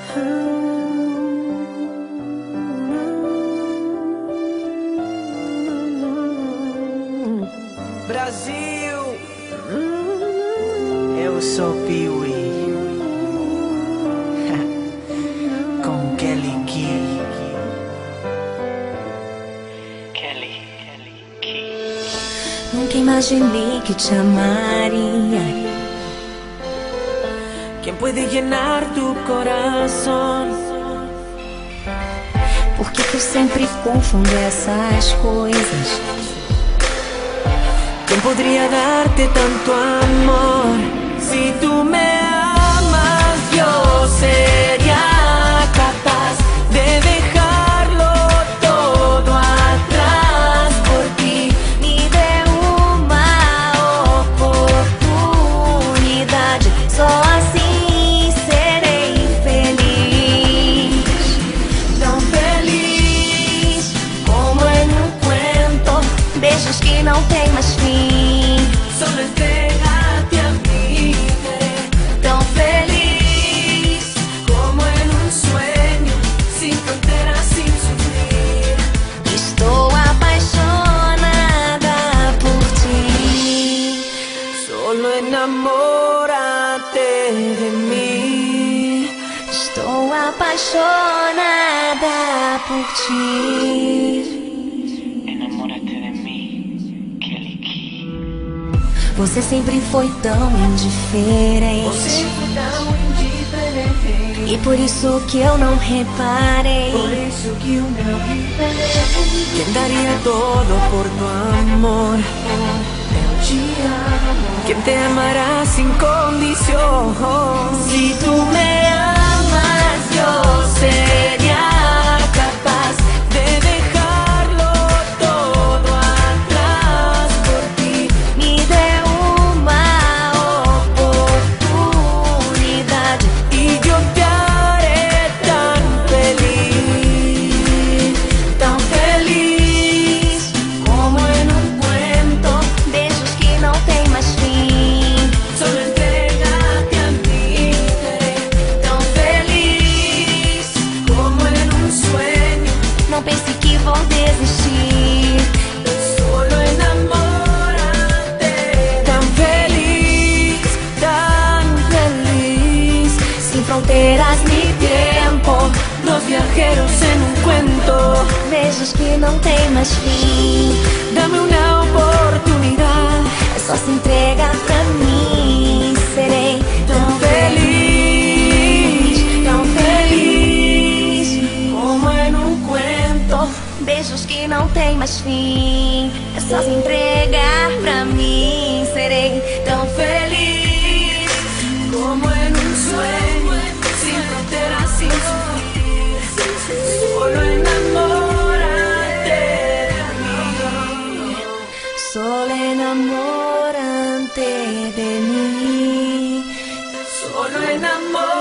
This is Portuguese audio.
Brasil, eu sou Pee-wee com Kelly Key. Nunca imaginei que te amaria. ¿Quién puede llenar tu corazón? Por que eu sempre confundo essas coisas? ¿Quién podría darte tanto amor? Si tú me amas, yo sería capaz de dejarlo todo atrás por ti. Me dê uma oportunidade, só assim serei feliz. Tão feliz como en un cuento, Beijos que não tem mais fim. solo entrégate a mí. Tão feliz como en un sueño, sin fronteras, sin sufrir. Estou apaixonada por ti. Solo enamórate de mí. Estou apaixonada por ti. Enamórate de mí, Kelly Key. Você sempre foi tão indiferente, Você foi tão indiferente, e por isso que eu não reparei. por isso que eu não reparei. Quem daria todo por tu amor? Eu te amo. Quem te amará sin condición? Si tú me amas, yo sería capaz de dejarlo todo atrás por ti. Me dê uma oportunidade, Y yo te haré tan feliz como en un cuento. beijos que não tem mais fim. Solo entrégate a mí, tão feliz como en un sueño. Não pense que vou desistir. Solo enamórate, tan feliz, Sem fronteiras ni tempo, dos viajeros en un cuento. beijos que não tem mais fim. Dame una oportunidad, É só se entregar pra mim. Serei tan feliz como en un cuento. beijos que não tem mais fim. É só se entregar pra mim. Serei Tan feliz como en un sueño, sin fronteras, sin sufrir. Solo enamórate de mí. solo enamorante de mim. Solo enamórate.